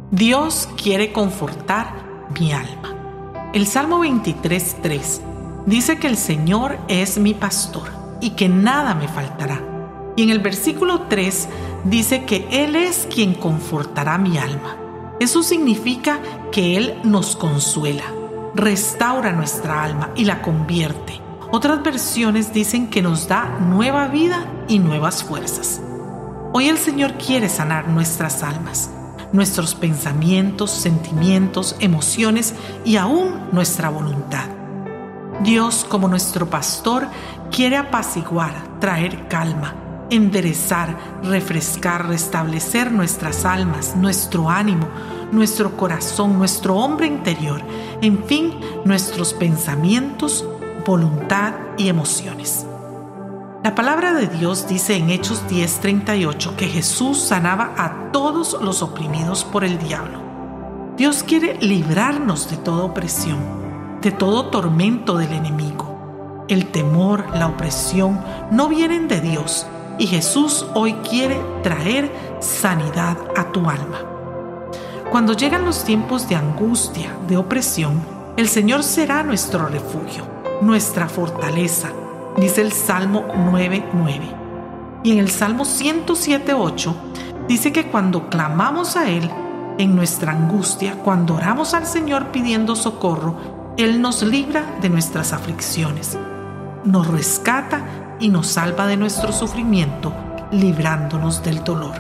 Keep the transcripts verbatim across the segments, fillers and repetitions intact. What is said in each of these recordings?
Dios quiere confortar mi alma. El Salmo veintitrés, tres dice que el Señor es mi pastor y que nada me faltará. Y en el versículo tres dice que Él es quien confortará mi alma. Eso significa que Él nos consuela, restaura nuestra alma y la convierte. Otras versiones dicen que nos da nueva vida y nuevas fuerzas. Hoy el Señor quiere sanar nuestras almas, nuestros pensamientos, sentimientos, emociones y aún nuestra voluntad. Dios, como nuestro pastor, quiere apaciguar, traer calma, enderezar, refrescar, restablecer nuestras almas, nuestro ánimo, nuestro corazón, nuestro hombre interior, en fin, nuestros pensamientos, voluntad y emociones. La palabra de Dios dice en Hechos diez, treinta y ocho que Jesús sanaba a todos los oprimidos por el diablo. Dios quiere librarnos de toda opresión, de todo tormento del enemigo. El temor, la opresión no vienen de Dios y Jesús hoy quiere traer sanidad a tu alma. Cuando llegan los tiempos de angustia, de opresión, el Señor será nuestro refugio, nuestra fortaleza, dice el Salmo nueve, nueve. Y en el Salmo ciento siete, ocho dice que cuando clamamos a Él en nuestra angustia, cuando oramos al Señor pidiendo socorro, Él nos libra de nuestras aflicciones, nos rescata y nos salva de nuestro sufrimiento, librándonos del dolor.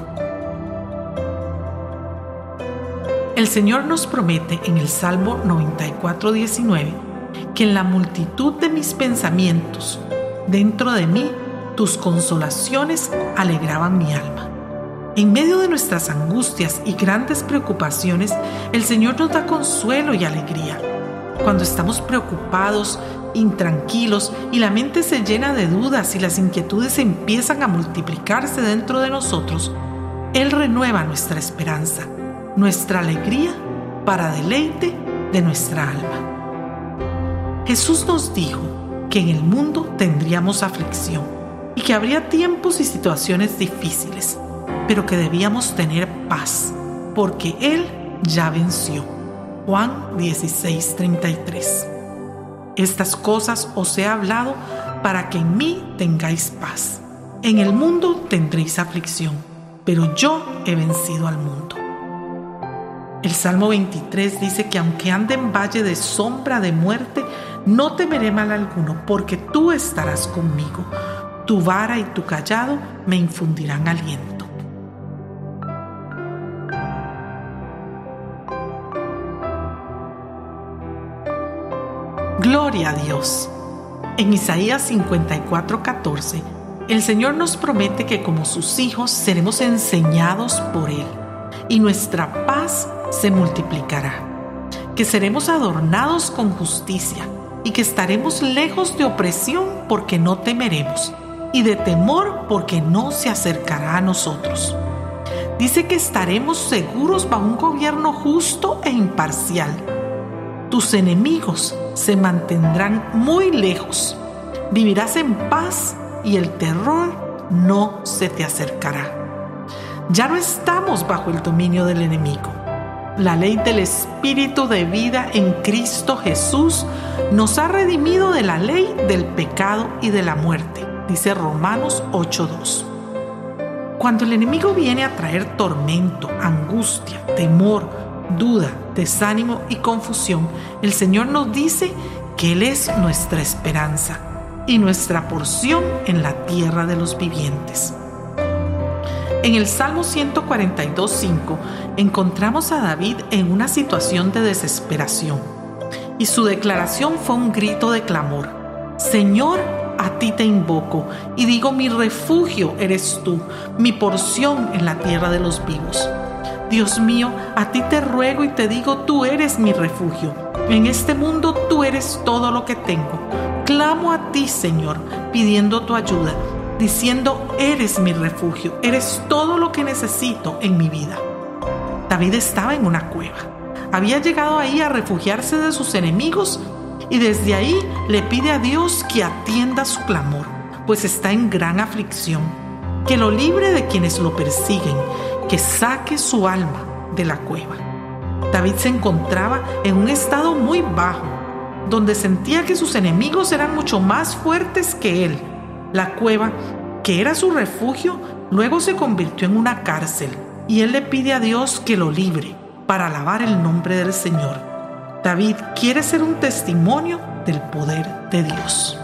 El Señor nos promete en el Salmo noventa y cuatro, diecinueve que en la multitud de mis pensamientos, dentro de mí, tus consolaciones alegraban mi alma. En medio de nuestras angustias y grandes preocupaciones, el Señor nos da consuelo y alegría. Cuando estamos preocupados, intranquilos y la mente se llena de dudas y las inquietudes empiezan a multiplicarse dentro de nosotros, Él renueva nuestra esperanza, nuestra alegría para deleite de nuestra alma. Jesús nos dijo que en el mundo tendríamos aflicción y que habría tiempos y situaciones difíciles, pero que debíamos tener paz, porque Él ya venció. Juan dieciséis, treinta y tres. Estas cosas os he hablado para que en mí tengáis paz. En el mundo tendréis aflicción, pero yo he vencido al mundo. El Salmo veintitrés dice que aunque ande en valle de sombra de muerte, no temeré mal alguno, porque tú estarás conmigo. Tu vara y tu cayado me infundirán aliento. Gloria a Dios. En Isaías cincuenta y cuatro, catorce, el Señor nos promete que como sus hijos seremos enseñados por Él y nuestra paz se multiplicará, que seremos adornados con justicia y que estaremos lejos de opresión porque no temeremos y de temor porque no se acercará a nosotros. Dice que estaremos seguros bajo un gobierno justo e imparcial. Tus enemigos se mantendrán muy lejos. Vivirás en paz y el terror no se te acercará. Ya no estamos bajo el dominio del enemigo. La ley del Espíritu de vida en Cristo Jesús nos ha redimido de la ley del pecado y de la muerte, dice Romanos ocho, dos. Cuando el enemigo viene a traer tormento, angustia, temor, duda, desánimo y confusión, el Señor nos dice que Él es nuestra esperanza y nuestra porción en la tierra de los vivientes. En el Salmo ciento cuarenta y dos, cinco encontramos a David en una situación de desesperación y su declaración fue un grito de clamor: Señor, a ti te invoco y digo, mi refugio eres tú, mi porción en la tierra de los vivos. Dios mío, a ti te ruego y te digo, tú eres mi refugio. En este mundo tú eres todo lo que tengo. Clamo a ti, Señor, pidiendo tu ayuda, diciendo, eres mi refugio, eres todo lo que necesito en mi vida. David estaba en una cueva. Había llegado ahí a refugiarse de sus enemigos y desde ahí le pide a Dios que atienda su clamor, pues está en gran aflicción, que lo libre de quienes lo persiguen, que saque su alma de la cueva. David se encontraba en un estado muy bajo, donde sentía que sus enemigos eran mucho más fuertes que él. La cueva, que era su refugio, luego se convirtió en una cárcel, y él le pide a Dios que lo libre para alabar el nombre del Señor. David quiere ser un testimonio del poder de Dios.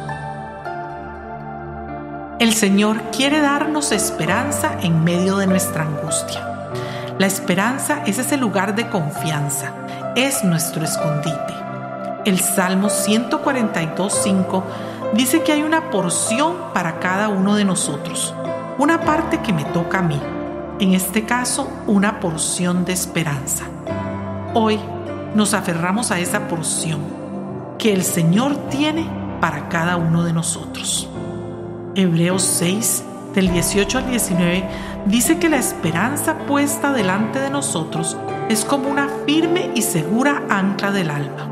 El Señor quiere darnos esperanza en medio de nuestra angustia. La esperanza es ese lugar de confianza, es nuestro escondite. El Salmo ciento cuarenta y dos, cinco dice que hay una porción para cada uno de nosotros, una parte que me toca a mí, en este caso una porción de esperanza. Hoy nos aferramos a esa porción que el Señor tiene para cada uno de nosotros. Hebreos seis, del dieciocho al diecinueve, dice que la esperanza puesta delante de nosotros es como una firme y segura ancla del alma.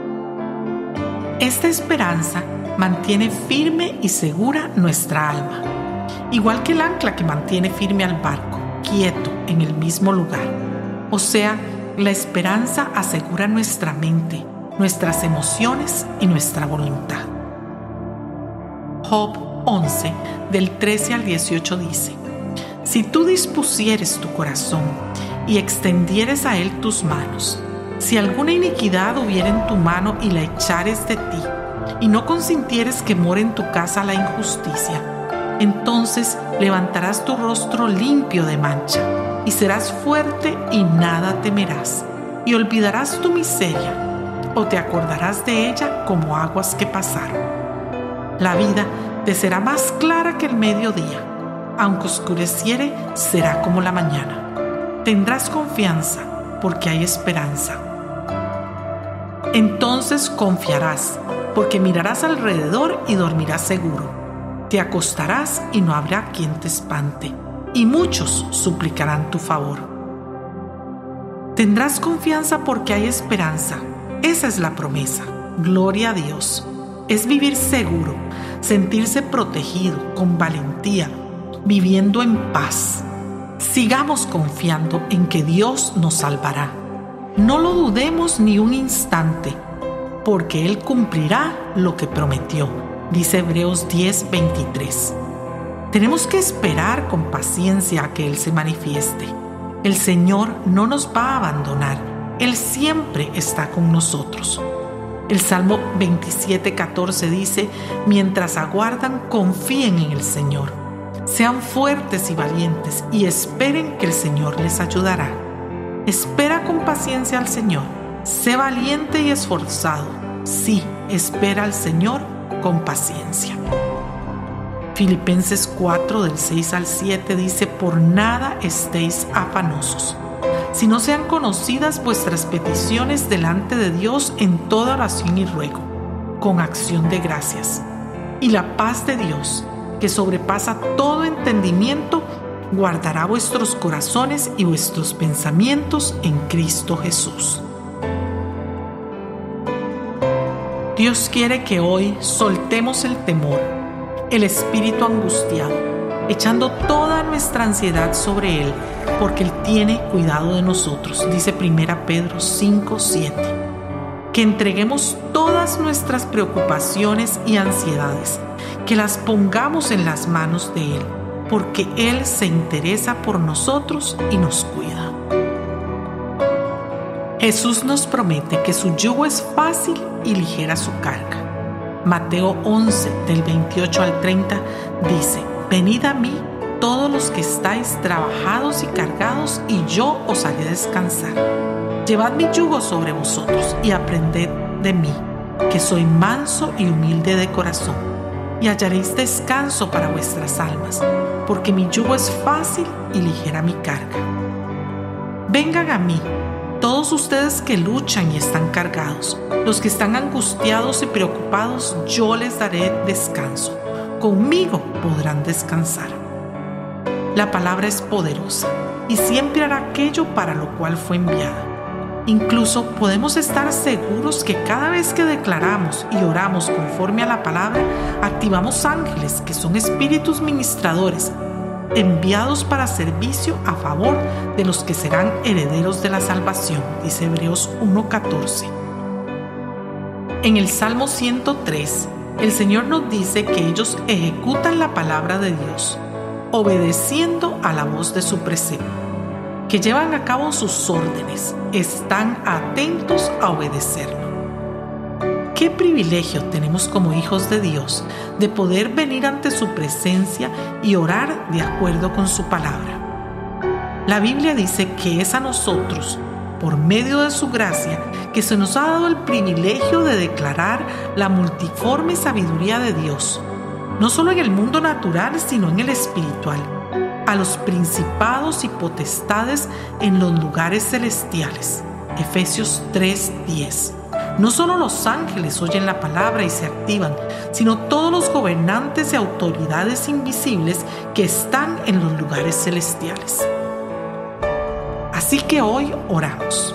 Esta esperanza mantiene firme y segura nuestra alma, igual que el ancla que mantiene firme al barco, quieto en el mismo lugar. O sea, la esperanza asegura nuestra mente, nuestras emociones y nuestra voluntad. Job once, del trece al dieciocho dice: Si tú dispusieres tu corazón y extendieres a él tus manos, si alguna iniquidad hubiera en tu mano y la echares de ti, y no consintieres que more en tu casa la injusticia, entonces levantarás tu rostro limpio de mancha, y serás fuerte y nada temerás, y olvidarás tu miseria, o te acordarás de ella como aguas que pasaron. La vida te será más clara que el mediodía, aunque oscureciere, será como la mañana. Tendrás confianza, porque hay esperanza. Entonces confiarás, porque mirarás alrededor y dormirás seguro. Te acostarás y no habrá quien te espante, y muchos suplicarán tu favor. Tendrás confianza porque hay esperanza. Esa es la promesa. Gloria a Dios. Es vivir seguro, sentirse protegido, con valentía, viviendo en paz. Sigamos confiando en que Dios nos salvará. No lo dudemos ni un instante, porque Él cumplirá lo que prometió, dice Hebreos diez, veintitrés. Tenemos que esperar con paciencia a que Él se manifieste. El Señor no nos va a abandonar. Él siempre está con nosotros. El Salmo veintisiete, catorce dice: Mientras aguardan, confíen en el Señor. Sean fuertes y valientes y esperen que el Señor les ayudará. Espera con paciencia al Señor. Sé valiente y esforzado. Sí, espera al Señor con paciencia. Filipenses cuatro, del seis al siete dice: Por nada estéis afanosos, si no sean conocidas vuestras peticiones delante de Dios en toda oración y ruego, con acción de gracias. Y la paz de Dios, que sobrepasa todo entendimiento, guardará vuestros corazones y vuestros pensamientos en Cristo Jesús. Dios quiere que hoy soltemos el temor, el espíritu angustiado, echando toda nuestra ansiedad sobre Él, porque Él tiene cuidado de nosotros, dice primera Pedro cinco, siete. Que entreguemos todas nuestras preocupaciones y ansiedades, que las pongamos en las manos de Él, porque Él se interesa por nosotros y nos cuida. Jesús nos promete que su yugo es fácil y ligera su carga. Mateo once, del veintiocho al treinta, dice: Venid a mí todos los que estáis trabajados y cargados, y yo os haré descansar. Llevad mi yugo sobre vosotros y aprended de mí, que soy manso y humilde de corazón, y hallaréis descanso para vuestras almas, porque mi yugo es fácil y ligera mi carga. Vengan a mí, todos ustedes que luchan y están cargados, los que están angustiados y preocupados, yo les daré descanso. Conmigo podrán descansar. La palabra es poderosa y siempre hará aquello para lo cual fue enviada. Incluso podemos estar seguros que cada vez que declaramos y oramos conforme a la palabra, activamos ángeles que son espíritus ministradores enviados para servicio a favor de los que serán herederos de la salvación, dice Hebreos uno catorce. En el Salmo ciento tres, el Señor nos dice que ellos ejecutan la palabra de Dios, obedeciendo a la voz de su precepto, que llevan a cabo sus órdenes, están atentos a obedecerlo. Qué privilegio tenemos como hijos de Dios de poder venir ante su presencia y orar de acuerdo con su palabra. La Biblia dice que es a nosotros, por medio de su gracia, que se nos ha dado el privilegio de declarar la multiforme sabiduría de Dios, no solo en el mundo natural, sino en el espiritual, a los principados y potestades en los lugares celestiales. Efesios tres diez. No solo los ángeles oyen la palabra y se activan, sino todos los gobernantes y autoridades invisibles que están en los lugares celestiales. Así que hoy oramos.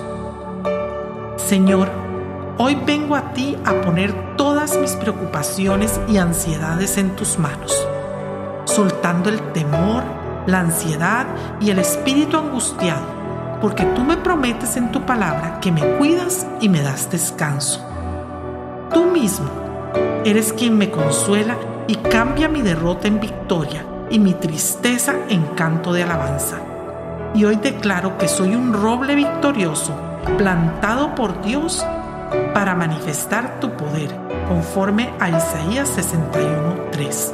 Señor, hoy vengo a ti a poner todas mis preocupaciones y ansiedades en tus manos, soltando el temor, la ansiedad y el espíritu angustiado, porque tú me prometes en tu palabra que me cuidas y me das descanso. Tú mismo eres quien me consuela y cambia mi derrota en victoria y mi tristeza en canto de alabanza. Y hoy declaro que soy un roble victorioso, plantado por Dios para manifestar tu poder, conforme a Isaías sesenta y uno tres.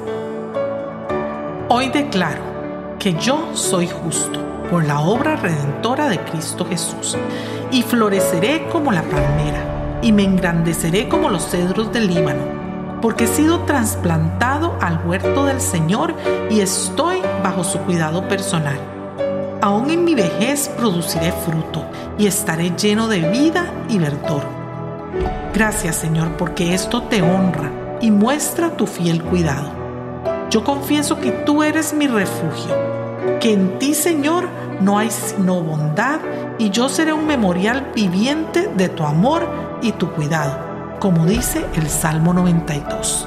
Hoy declaro que yo soy justo por la obra redentora de Cristo Jesús, y floreceré como la palmera, y me engrandeceré como los cedros del Líbano, porque he sido trasplantado al huerto del Señor y estoy bajo su cuidado personal. Aún en mi vejez produciré fruto y estaré lleno de vida y verdor. Gracias, Señor, porque esto te honra y muestra tu fiel cuidado. Yo confieso que tú eres mi refugio, que en ti, Señor, no hay sino bondad, y yo seré un memorial viviente de tu amor y tu cuidado, como dice el Salmo noventa y dos.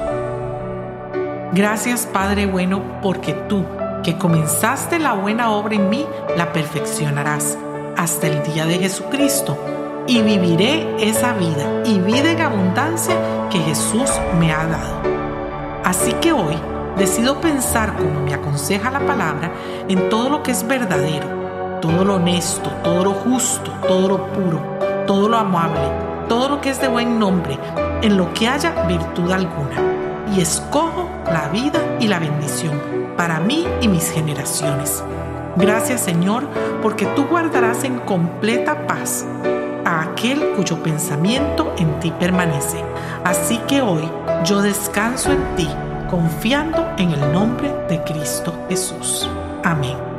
Gracias, Padre bueno, porque tú, que comenzaste la buena obra en mí, la perfeccionarás hasta el día de Jesucristo, y viviré esa vida y vida en abundancia que Jesús me ha dado. Así que hoy decido pensar, como me aconseja la palabra, en todo lo que es verdadero, todo lo honesto, todo lo justo, todo lo puro, todo lo amable, todo lo que es de buen nombre, en lo que haya virtud alguna. Y escojo la vida y la bendición para mí y mis generaciones. Gracias, Señor, porque tú guardarás en completa paz a aquel cuyo pensamiento en ti permanece. Así que hoy yo descanso en ti, confiando en el nombre de Cristo Jesús. Amén.